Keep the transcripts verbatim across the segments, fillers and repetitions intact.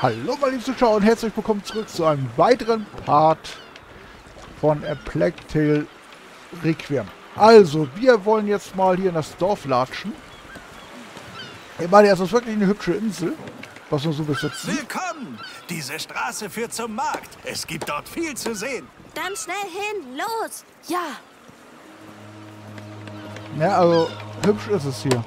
Hallo meine lieben Zuschauer und herzlich willkommen zurück zu einem weiteren Part von A Plague Tale Requiem. Also, wir wollen jetzt mal hier in das Dorf latschen. Ich meine, es ist wirklich eine hübsche Insel, was man so bis jetzt sieht. Willkommen! Diese Straße führt zum Markt. Es gibt dort viel zu sehen. Dann schnell hin, los! Ja! Ja, also, hübsch ist es hier.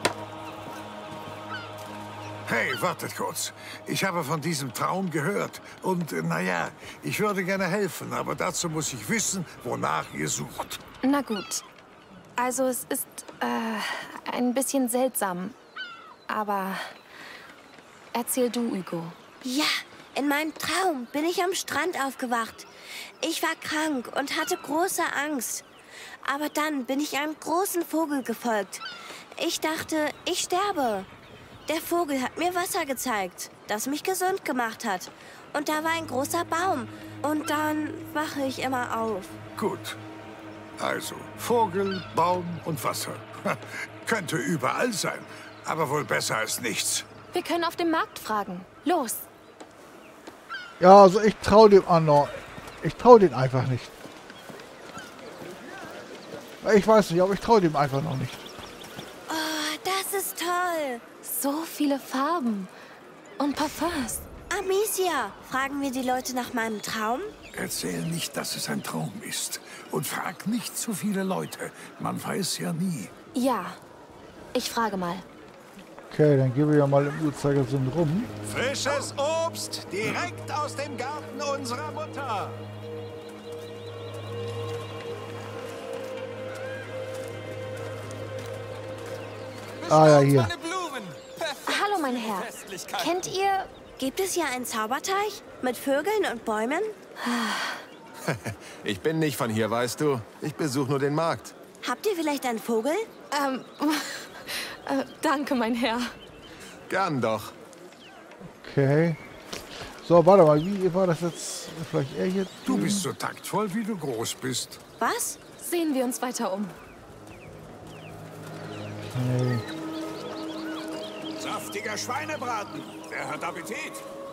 Hey, wartet kurz. Ich habe von diesem Traum gehört. Und, äh, naja, ich würde gerne helfen, aber dazu muss ich wissen, wonach ihr sucht. Na gut. Also es ist äh, ein bisschen seltsam. Aber erzähl du, Hugo. Ja, in meinem Traum bin ich am Strand aufgewacht. Ich war krank und hatte große Angst. Aber dann bin ich einem großen Vogel gefolgt. Ich dachte, ich sterbe. Der Vogel hat mir Wasser gezeigt, das mich gesund gemacht hat. Und da war ein großer Baum. Und dann wache ich immer auf. Gut. Also, Vogel, Baum und Wasser. Könnte überall sein, aber wohl besser als nichts. Wir können auf dem Markt fragen. Los! Ja, also ich traue dem Anno. Ich traue den einfach nicht. Ich weiß nicht, aber ich traue dem einfach noch nicht. Oh, das ist toll! So viele Farben und Parfums. Amicia, fragen wir die Leute nach meinem Traum? Erzähl nicht, dass es ein Traum ist. Und frag nicht zu viele Leute. Man weiß ja nie. Ja, ich frage mal. Okay, dann gehen wir ja mal im Uhrzeigersinn rum. Frisches Obst, direkt aus dem Garten unserer Mutter. Ah ja, hier. Hallo, mein Herr. Kennt ihr... Gibt es hier einen Zauberteich mit Vögeln und Bäumen? Ich bin nicht von hier, weißt du. Ich besuche nur den Markt. Habt ihr vielleicht einen Vogel? Ähm, äh, danke, mein Herr. Gern doch. Okay. So, warte mal, wie war das jetzt? Vielleicht er hier? Du bist so taktvoll, wie du groß bist. Was? Sehen wir uns weiter um. Okay. Saftiger Schweinebraten. Wer hat Appetit?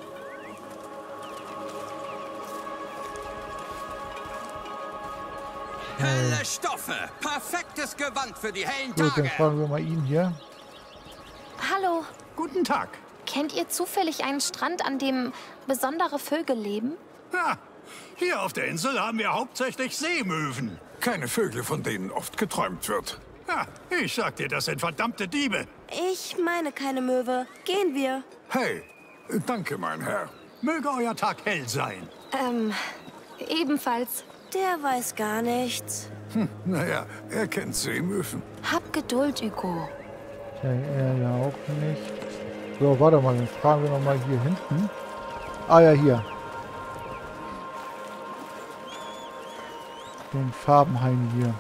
Helle Stoffe. Perfektes Gewand für die hellen Gut, dann Tage. fragen wir mal ihn hier. Hallo. Guten Tag. Kennt ihr zufällig einen Strand, an dem besondere Vögel leben? Ha, hier auf der Insel haben wir hauptsächlich Seemöwen. Keine Vögel, von denen oft geträumt wird. Ha, ich sag dir, das sind verdammte Diebe. Ich meine keine Möwe. Gehen wir. Hey, danke, mein Herr. Möge euer Tag hell sein. Ähm, ebenfalls. Der weiß gar nichts. Hm, naja, er kennt Seemöwen. Hab Geduld, Hugo. Okay, er ja auch nicht. So, warte mal, dann fragen wir noch mal hier hinten. Ah ja, hier. Den Farbenhain hier.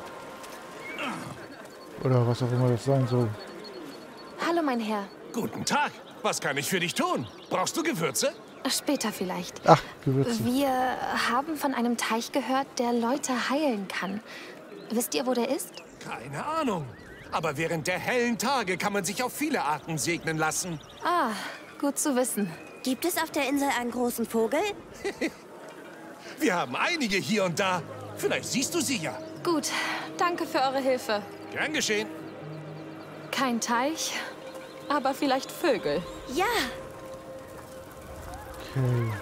Oder was auch immer das sein soll. Hallo, mein Herr. Guten Tag. Was kann ich für dich tun? Brauchst du Gewürze? Später vielleicht. Ach, Gewürze. Wir haben von einem Teich gehört, der Leute heilen kann. Wisst ihr, wo der ist? Keine Ahnung. Aber während der hellen Tage kann man sich auf viele Arten segnen lassen. Ah, gut zu wissen. Gibt es auf der Insel einen großen Vogel? Wir haben einige hier und da. Vielleicht siehst du sie ja. Gut, danke für eure Hilfe. Gern geschehen. Kein Teich, aber vielleicht Vögel. Ja. Okay.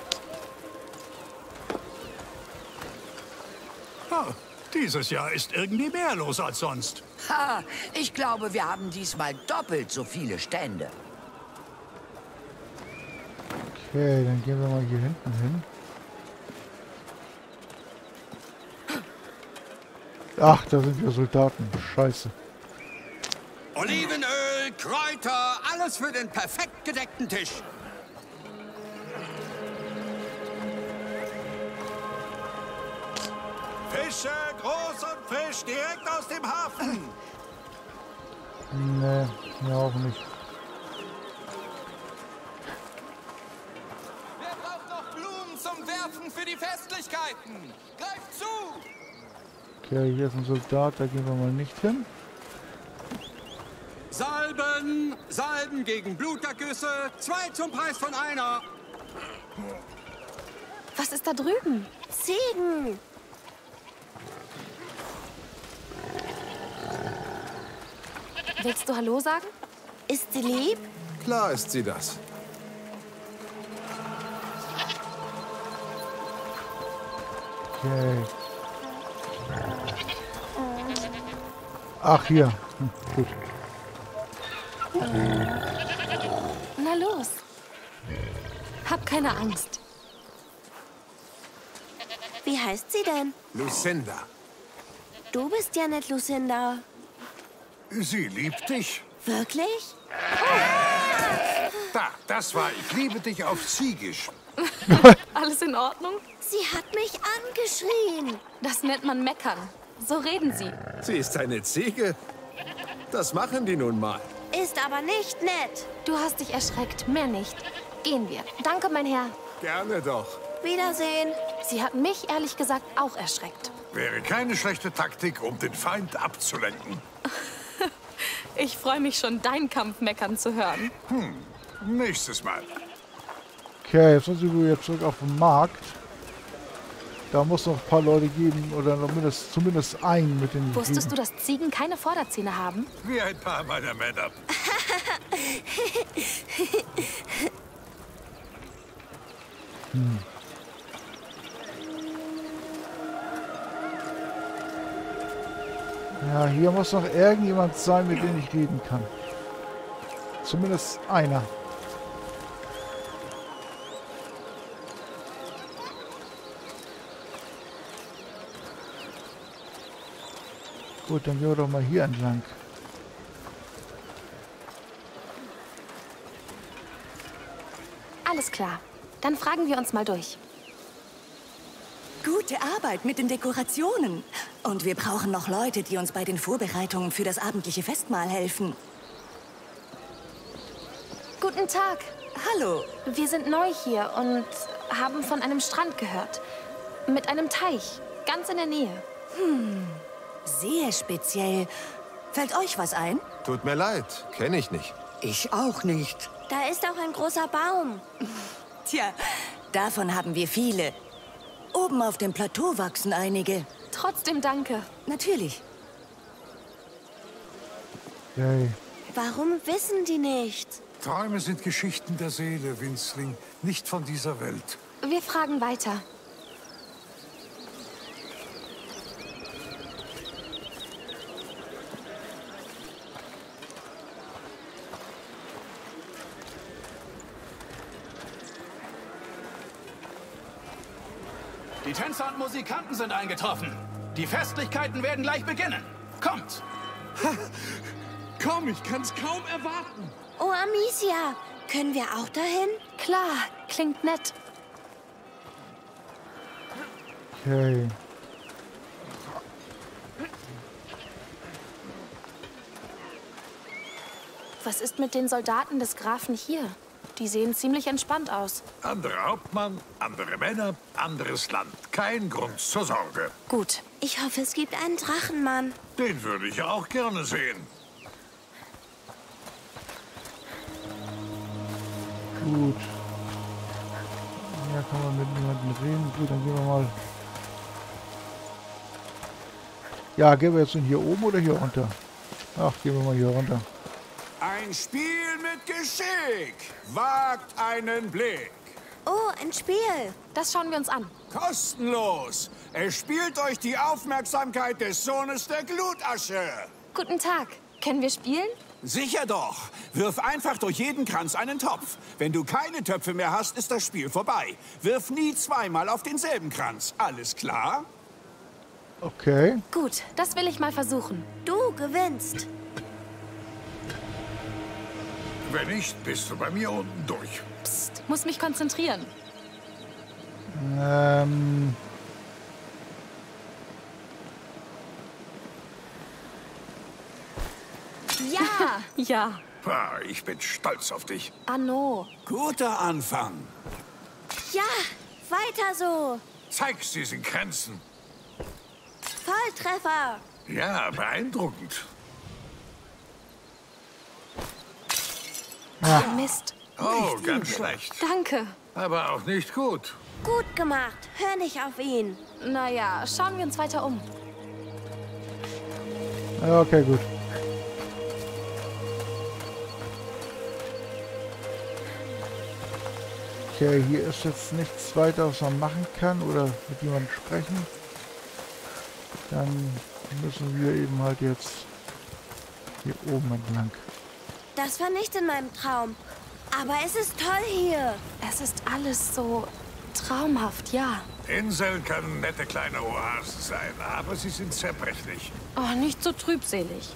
Oh, dieses Jahr ist irgendwie mehr los als sonst. Ha, ich glaube, wir haben diesmal doppelt so viele Stände. Okay, dann gehen wir mal hier hinten hin. Ach, da sind wir Soldaten. Scheiße. Olivenöl, Kräuter, alles für den perfekt gedeckten Tisch. Fische, groß und frisch, direkt aus dem Hafen. Nee, mir auch nicht. Wer braucht noch Blumen zum Werfen für die Festlichkeiten? Greift zu! Okay, hier ist ein Soldat, da gehen wir mal nicht hin. Salben, Salben gegen Blutergüsse, zwei zum Preis von einer. Was ist da drüben? Ziegen. Willst du Hallo sagen? Ist sie lieb? Klar ist sie das. Okay. Ach, hier. Hm, gut. Na los. Hab keine Angst. Wie heißt sie denn? Lucinda. Du bist ja nicht Lucinda. Sie liebt dich. Wirklich? Da, das war Ich liebe dich auf Ziegisch. Alles in Ordnung? Sie hat mich angeschrien. Das nennt man meckern. So reden sie. Sie ist eine Ziege. Das machen die nun mal. Ist aber nicht nett. Du hast dich erschreckt, mehr nicht. Gehen wir. Danke, mein Herr. Gerne doch. Wiedersehen. Sie hat mich ehrlich gesagt auch erschreckt. Wäre keine schlechte Taktik, um den Feind abzulenken. Ich freue mich schon, dein Kampfmeckern zu hören. Hm, nächstes Mal. Okay, jetzt sind wir wieder zurück auf den Markt. Da muss noch ein paar Leute geben, oder zumindest, zumindest einen mit den Wusstest du, dass Ziegen keine Vorderzähne haben? Wie ein paar meiner Männer. Hm. Ja, hier muss noch irgendjemand sein, mit dem ich reden kann. Zumindest einer. Gut, dann gehen wir doch mal hier entlang. Alles klar. Dann fragen wir uns mal durch. Gute Arbeit mit den Dekorationen. Und wir brauchen noch Leute, die uns bei den Vorbereitungen für das abendliche Festmahl helfen. Guten Tag. Hallo. Wir sind neu hier und haben von einem Strand gehört. Mit einem Teich. Ganz in der Nähe. Hm. Sehr speziell. Fällt euch was ein? Tut mir leid. Kenne ich nicht. Ich auch nicht. Da ist auch ein großer Baum. Tja, davon haben wir viele. Oben auf dem Plateau wachsen einige. Trotzdem danke. Natürlich. Okay. Warum wissen die nichts? Träume sind Geschichten der Seele, Winzling. Nicht von dieser Welt. Wir fragen weiter. Die Tänzer und Musikanten sind eingetroffen. Die Festlichkeiten werden gleich beginnen. Kommt! Komm, ich kann's kaum erwarten. Oh, Amicia, können wir auch dahin? Klar, klingt nett. Okay. Was ist mit den Soldaten des Grafen hier? Die sehen ziemlich entspannt aus. Anderer Hauptmann, andere Männer, anderes Land. Kein Grund zur Sorge. Gut. Ich hoffe, es gibt einen Drachenmann. Den würde ich auch gerne sehen. Gut. Hier kann man mit jemandem reden. Gut, dann gehen wir mal. Ja, gehen wir jetzt hier oben oder hier runter? Ach, gehen wir mal hier runter. Ein Spiel mit Geschick. Wagt einen Blick. Oh, ein Spiel. Das schauen wir uns an. Kostenlos. Es spielt euch die Aufmerksamkeit des Sohnes der Glutasche. Guten Tag. Können wir spielen? Sicher doch. Wirf einfach durch jeden Kranz einen Topf. Wenn du keine Töpfe mehr hast, ist das Spiel vorbei. Wirf nie zweimal auf denselben Kranz. Alles klar? Okay. Gut, das will ich mal versuchen. Du gewinnst. Wenn nicht, bist du bei mir unten durch. Psst, muss mich konzentrieren. Ähm. Ja! Ja. Ah, ich bin stolz auf dich. Anno. Guter Anfang. Ja, weiter so. Zeig's diesen Kränzen. Volltreffer. Ja, beeindruckend. Ja. Mist. Oh, ganz schlecht. Danke. Aber auch nicht gut. Gut gemacht. Hör nicht auf ihn. Naja, schauen wir uns weiter um. Ja, okay, gut. Okay, hier ist jetzt nichts weiter, was man machen kann oder mit jemandem sprechen. Dann müssen wir eben halt jetzt hier oben entlang. Das war nicht in meinem Traum. Aber es ist toll hier. Es ist alles so traumhaft, ja. Inseln können nette kleine Oasen sein, aber sie sind zerbrechlich. Oh, nicht so trübselig.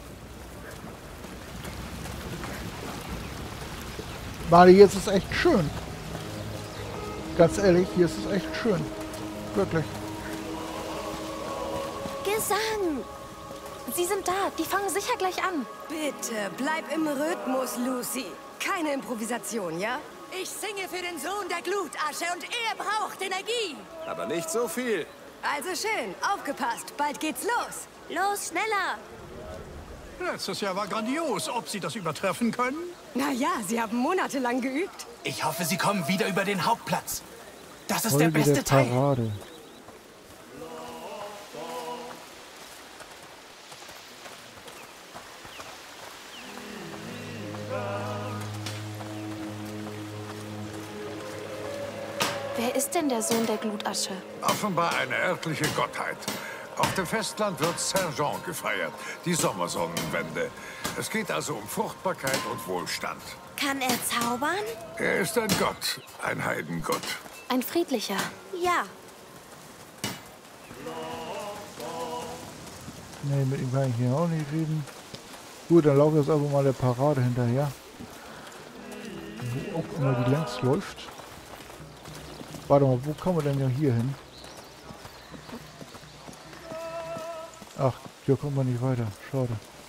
Mali, hier ist es echt schön. Ganz ehrlich, hier ist es echt schön. Wirklich. Gesang. Sie sind da. Die fangen sicher gleich an. Bitte, bleib im Rhythmus, Lucy. Keine Improvisation, ja? Ich singe für den Sohn der Glutasche und er braucht Energie. Aber nicht so viel. Also schön, aufgepasst. Bald geht's los. Los, schneller. Letztes Jahr war grandios. Ob Sie das übertreffen können? Naja, Sie haben monatelang geübt. Ich hoffe, Sie kommen wieder über den Hauptplatz. Das ist Folge der beste der Teil. Parade. Wer ist denn der Sohn der Glutasche? Offenbar eine örtliche Gottheit. Auf dem Festland wird Saint-Jean gefeiert, die Sommersonnenwende. Es geht also um Fruchtbarkeit und Wohlstand. Kann er zaubern? Er ist ein Gott, ein Heidengott. Ein friedlicher. Ja. Nee, mit ihm kann ich hier auch nicht reden. Gut, dann laufen wir jetzt einfach mal der Parade hinterher. Wo auch immer die längst läuft. Warte mal, wo kommen wir denn ja hier hin? Ach, hier kommen wir nicht weiter. Schade.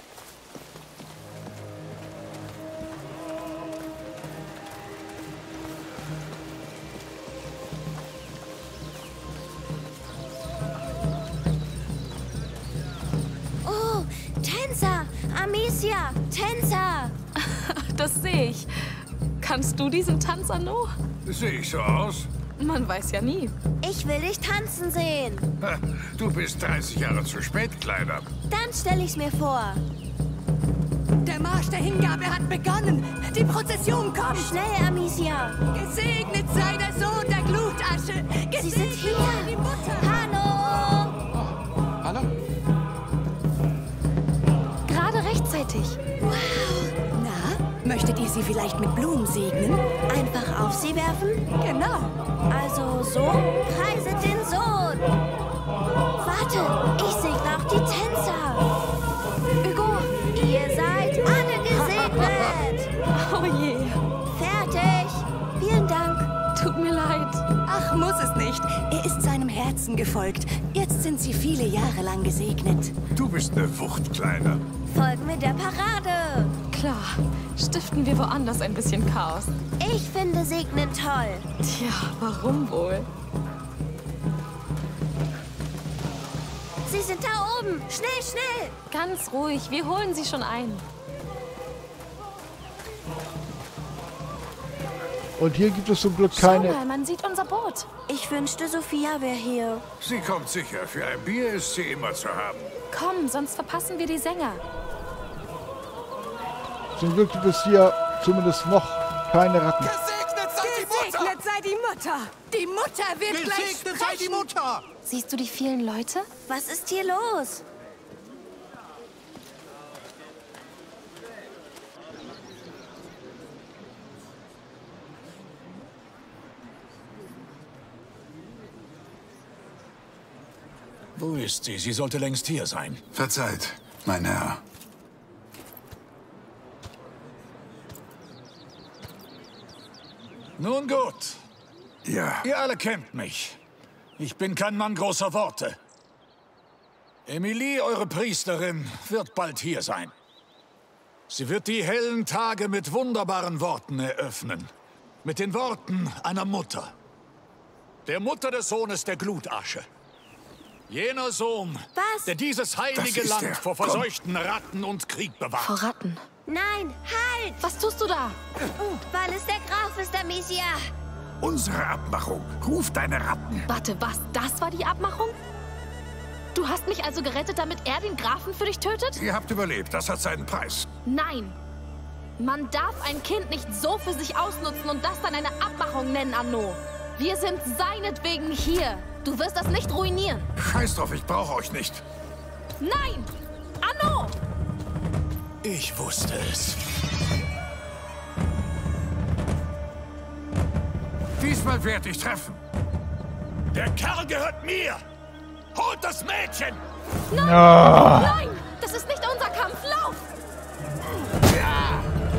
Oh, Tänzer! Amicia! Tänzer! Das sehe ich. Kannst du diesen Tanz, Arno? Sehe ich so aus? Man weiß ja nie. Ich will dich tanzen sehen. Ha, du bist dreißig Jahre zu spät, Kleiner. Dann stell ich's mir vor. Der Marsch der Hingabe hat begonnen. Die Prozession kommt. Schnell, Amicia. Gesegnet sei der Sohn der Glutasche. Gesegnet Sie sind hier. sei die Mutter. Hallo! Hallo? Gerade rechtzeitig. Wow. Na, möchtet ihr sie vielleicht mit Blumen segnen? Einfach auf sie werfen? Genau. Also so? Preiset den Sohn! Warte, ich segne auch die Tänzer. Hugo. Ihr seid alle gesegnet. Oh je. Fertig. Vielen Dank. Tut mir leid. Ach, muss es nicht. Er ist seinem Herzen gefolgt. Jetzt sind sie viele Jahre lang gesegnet. Du bist eine Wucht, Kleiner. Folgen wir der Parade. Klar. Stiften wir woanders ein bisschen Chaos. Ich finde Segnen toll. Tja, warum wohl? Sie sind da oben. Schnell, schnell. Ganz ruhig. Wir holen sie schon ein. Und hier gibt es zum Glück Schau keine... mal, man sieht unser Boot. Ich wünschte, Sophia wäre hier. Sie kommt sicher. Für ein Bier ist sie immer zu haben. Komm, sonst verpassen wir die Sänger. Zum Glück gibt es hier zumindest noch keine Ratten. Gesegnet sei die Mutter! Gesegnet sei die Mutter. Die Mutter wird gleich Gesegnet sei die sprechen. Mutter! Siehst du die vielen Leute? Was ist hier los? Wo ist sie? Sie sollte längst hier sein. Verzeiht, mein Herr. Nun gut. Ja. Ihr alle kennt mich. Ich bin kein Mann großer Worte. Emilie, eure Priesterin, wird bald hier sein. Sie wird die hellen Tage mit wunderbaren Worten eröffnen. Mit den Worten einer Mutter. Der Mutter des Sohnes der Glutasche. Jener Sohn, Was? der dieses heilige Das ist Land er. vor Komm. verseuchten Ratten und Krieg bewahrt. Vor Ratten. Nein, halt! Was tust du da? Weil es der Graf ist, Amicia. Unsere Abmachung. Ruf deine Ratten. Warte, was? Das war die Abmachung? Du hast mich also gerettet, damit er den Grafen für dich tötet? Ihr habt überlebt. Das hat seinen Preis. Nein. Man darf ein Kind nicht so für sich ausnutzen und das dann eine Abmachung nennen, Anno. Wir sind seinetwegen hier. Du wirst das nicht ruinieren. Scheiß drauf, ich brauche euch nicht. Nein! Anno! Ich wusste es. Diesmal werde ich treffen. Der Kerl gehört mir. Holt das Mädchen! Nein! Ah. Nein! Das ist nicht unser Kampf! Lauf! Ja!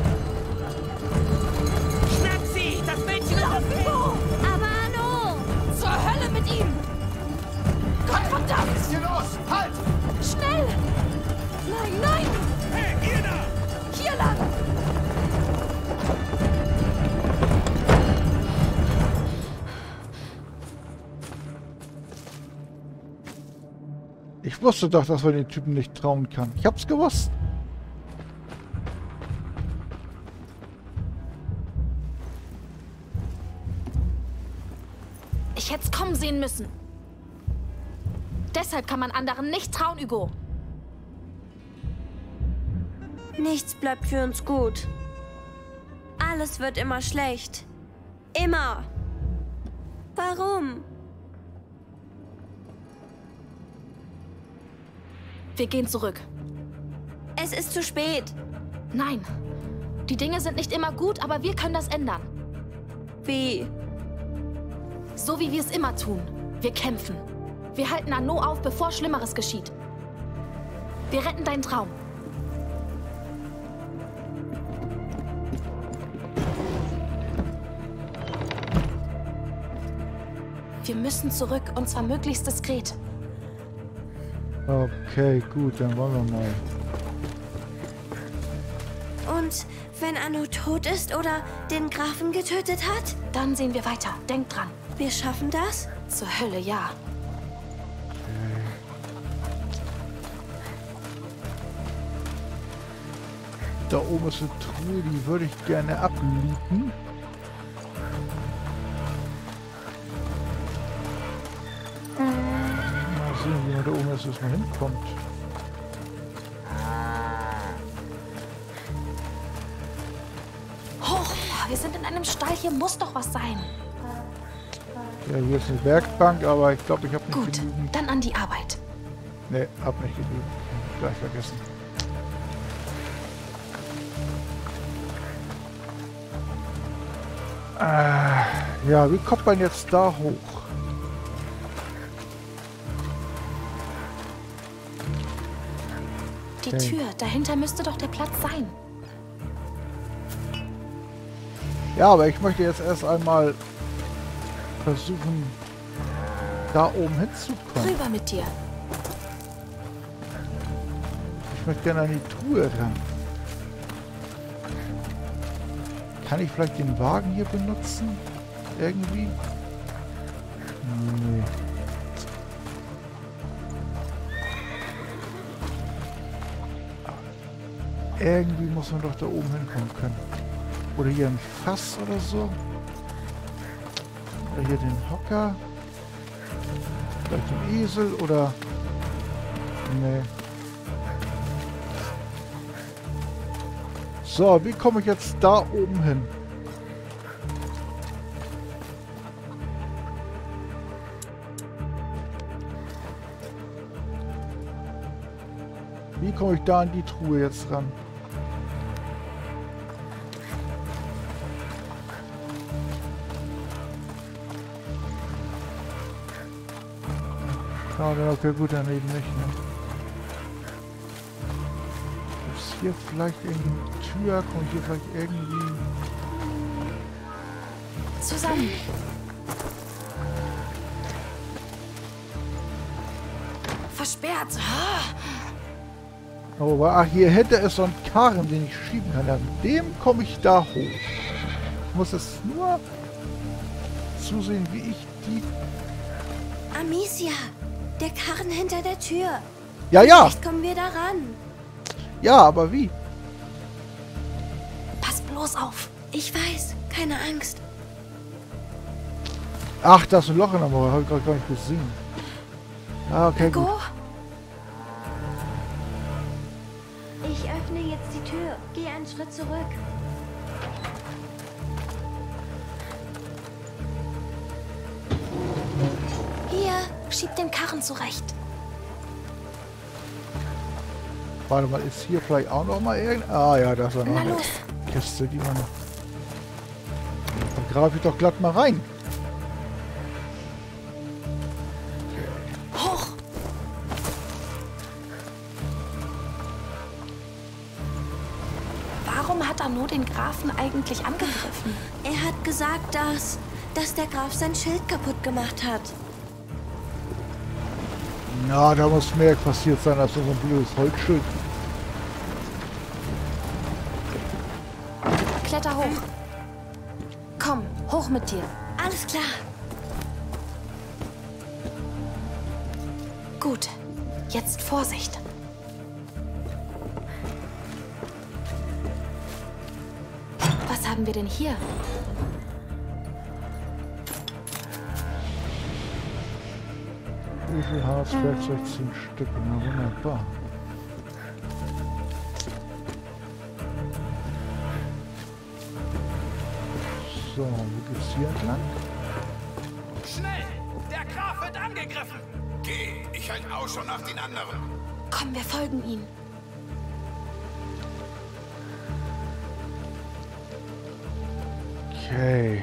Schnapp sie! Das Mädchen Lauf, Hugo! Aber Anno! Zur Hölle mit ihm! Gott verdammt! Was ist hier los? Halt! Schnell! Nein, nein! Hey, ihr da! Hier lang! Ich wusste doch, dass man den Typen nicht trauen kann. Ich hab's gewusst. Ich hätte es kommen sehen müssen. Deshalb kann man anderen nicht trauen, Hugo. Nichts bleibt für uns gut. Alles wird immer schlecht. Immer. Warum? Wir gehen zurück. Es ist zu spät. Nein. Die Dinge sind nicht immer gut, aber wir können das ändern. Wie? So wie wir es immer tun. Wir kämpfen. Wir halten Anno auf, bevor Schlimmeres geschieht. Wir retten deinen Traum. Wir müssen zurück, und zwar möglichst diskret. Okay, gut, dann wollen wir mal. Und wenn Anno tot ist oder den Grafen getötet hat? Dann sehen wir weiter. Denk dran. Wir schaffen das? Zur Hölle, ja. Da oben ist eine Truhe, die würde ich gerne ablooten. Mal sehen, wie man da oben ist, dass man hinkommt. Hoch! Wir sind in einem Stall. Hier muss doch was sein. Ja, hier ist eine Werkbank, aber ich glaube, ich habe nicht Gut, genügend. dann an die Arbeit. Ne, hab nicht genügend. Gleich vergessen. Äh, ja, wie kommt man jetzt da hoch? Die Okay. Tür, dahinter müsste doch der Platz sein. Ja, aber ich möchte jetzt erst einmal versuchen, da oben hinzukommen. Rüber mit dir. Ich möchte gerne an die Truhe ran. Kann ich vielleicht den Wagen hier benutzen? Irgendwie? Nee. Irgendwie muss man doch da oben hinkommen können. Oder hier ein Fass oder so. Oder hier den Hocker. Vielleicht den Esel oder... Nee. So, wie komme ich jetzt da oben hin? Wie komme ich da an die Truhe jetzt ran? Ja, okay, gut, daneben nicht, ne? Ist hier vielleicht irgendwie eine Tür? Komme ich hier vielleicht irgendwie... Zusammen. Versperrt. Oh, aber ach, hier hinter ist so ein Karren, den ich schieben kann. An dem komme ich da hoch. Ich muss es nur zusehen, wie ich die... Amicia, der Karren hinter der Tür. Ja, ja. Vielleicht kommen wir da ran. Ja, aber wie? los auf. Ich weiß, keine Angst. Ach, da ist ein Loch in der Mauer. Habe ich gerade gar nicht gesehen. Ah, okay, gut. Hugo? Ich öffne jetzt die Tür. Geh einen Schritt zurück. Hier, schieb den Karren zurecht. Warte mal, ist hier vielleicht auch noch mal irgend... Ah ja, da ist ja noch Na eine los. Kiste, die man... Dann grabe ich doch glatt mal rein. Hoch! Warum hat Arnaud den Grafen eigentlich angegriffen? Er hat gesagt, dass, dass der Graf sein Schild kaputt gemacht hat. Na, da muss mehr passiert sein als so ein blödes Holzschild. Kletter hoch. Komm, hoch mit dir. Alles klar. Gut, jetzt Vorsicht. Was haben wir denn hier? Wie viel Harz? Werkzeug, zehn Stück. Na wunderbar. So, wo geht's hier entlang? Schnell! Der Graf wird angegriffen! Geh, ich halte Ausschau nach den anderen. Komm, wir folgen ihm. Okay.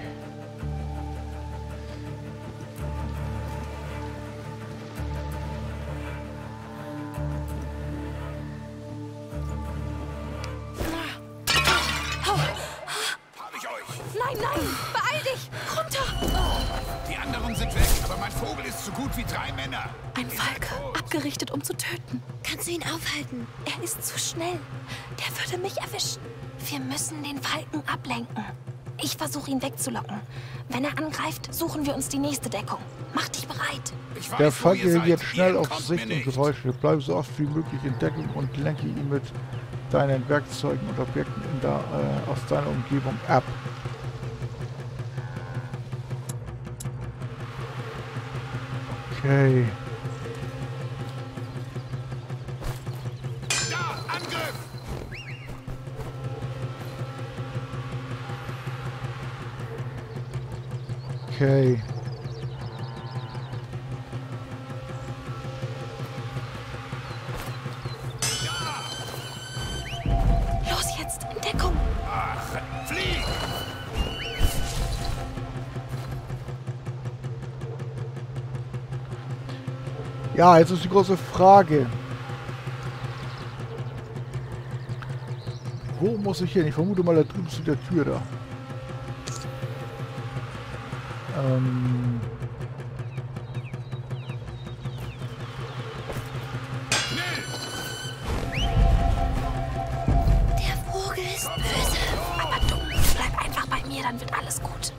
Hab ich euch. Nein, nein, beeil dich! Runter! Die anderen sind weg, aber mein Vogel ist so gut wie drei Männer. Ein Falke, abgerichtet, um zu töten. Kannst du ihn aufhalten? Er ist zu schnell. Der würde mich erwischen. Wir müssen den Falken ablenken. Ich versuche ihn wegzulocken. Wenn er angreift, suchen wir uns die nächste Deckung. Mach dich bereit. Ich weiß, Der wo Falke ihr reagiert seid. schnell Ihr auf kommt Sicht mir und nicht. Geräusche. Bleib so oft wie möglich in Deckung und lenke ihn mit deinen Werkzeugen und Objekten in der, äh, aus deiner Umgebung ab. Okay. Da, Angriff! Okay. Los jetzt, in Deckung. Ach, flieg! Ja, jetzt ist die große Frage. Wo muss ich hin? Ich vermute mal, da drüben ist die Tür da. Ähm... Der Vogel ist böse. Aber du, bleib einfach bei mir, dann wird alles gut.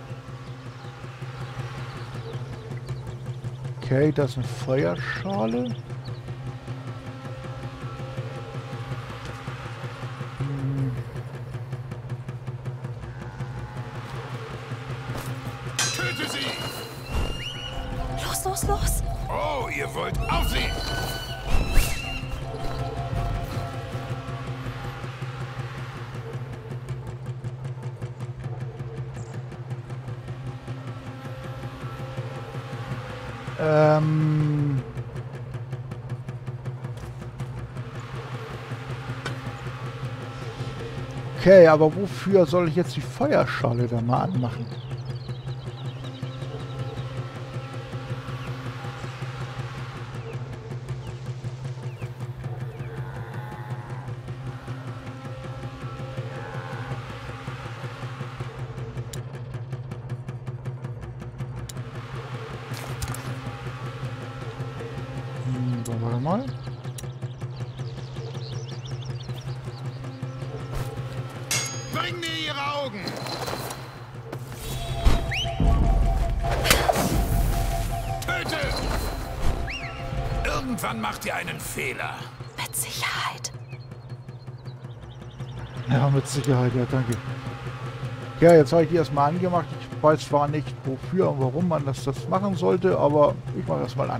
Okay, das ist eine Feuerschale. Hm. Töte sie! Los, los, los. Oh, ihr wollt aufsehen! Ähm... Okay, aber wofür soll ich jetzt die Feuerschale da mal anmachen? Hm, so, warte mal. Bring mir ihre Augen! Töte! Irgendwann macht ihr einen Fehler. Mit Sicherheit. Ja, mit Sicherheit, ja, danke. Ja, jetzt habe ich die erstmal angemacht. Ich weiß zwar nicht, wofür und warum man das, das machen sollte, aber ich mache das mal an.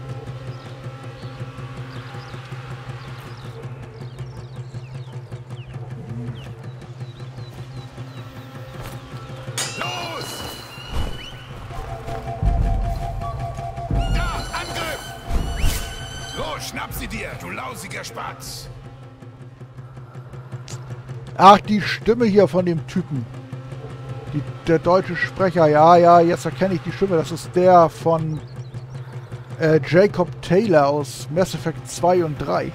Los! Da, Angriff! Los, schnapp sie dir, du lausiger Spatz! Ach, die Stimme hier von dem Typen. Die, der deutsche Sprecher. Ja, ja, jetzt erkenne ich die Stimme. Das ist der von äh, Jacob Taylor aus Mass Effect zwei und drei.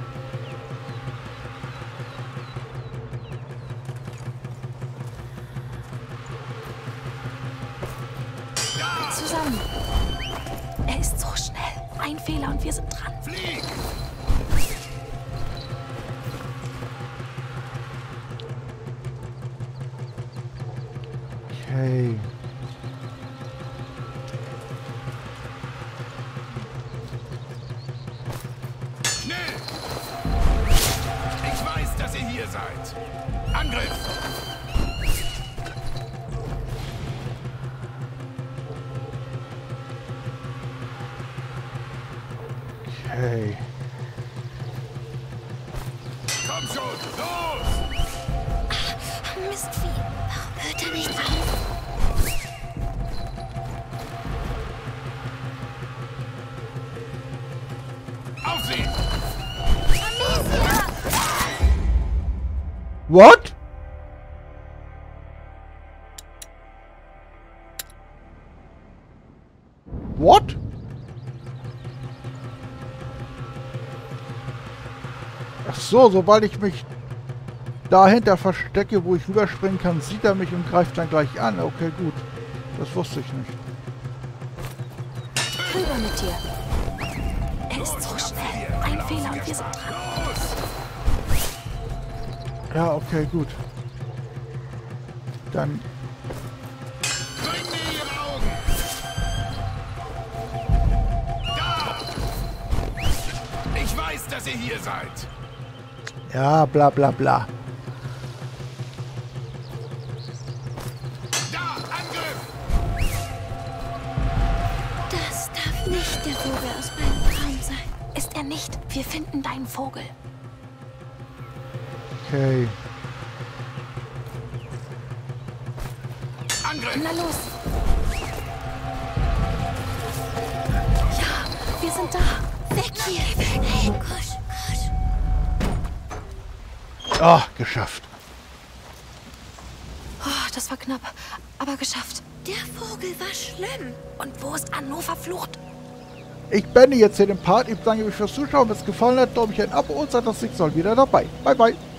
Zusammen. Er ist so schnell. Ein Fehler und wir sind dran. Flieg! Okay. Schnell! Ich weiß, dass ihr hier seid. Angriff! Okay. Komm schon, los! Ah, Mistvieh. Warum hört er nicht auf? Auf sie! Amicia! What? What? Ach so, sobald ich mich dahinter verstecke, wo ich rüberspringen kann, sieht er mich und greift dann gleich an. Okay, gut. Das wusste ich nicht. Rüber mit dir. Er ist so schnell. Ein Fehler und wir sind dran. Ja, okay, gut. Dann... Bring mir ihre Augen! Da! Ich weiß, dass ihr hier seid. Ja, bla bla bla. Da, Angriff! Das darf nicht der Vogel aus meinem Traum sein. Ist er nicht? Wir finden deinen Vogel. Okay. Angriff! Na los. Ja, wir sind da. Weg hier! Hey, Kusch, Kusch. Ah, geschafft. Oh, das war knapp, aber geschafft. Der Vogel war schlimm. Und wo ist Anno verflucht? Ich beende jetzt hier den Part. Ich danke euch fürs Zuschauen. Wenn es gefallen hat, glaube ich ein Abo und seid das nächste Mal wieder dabei. Bye, bye.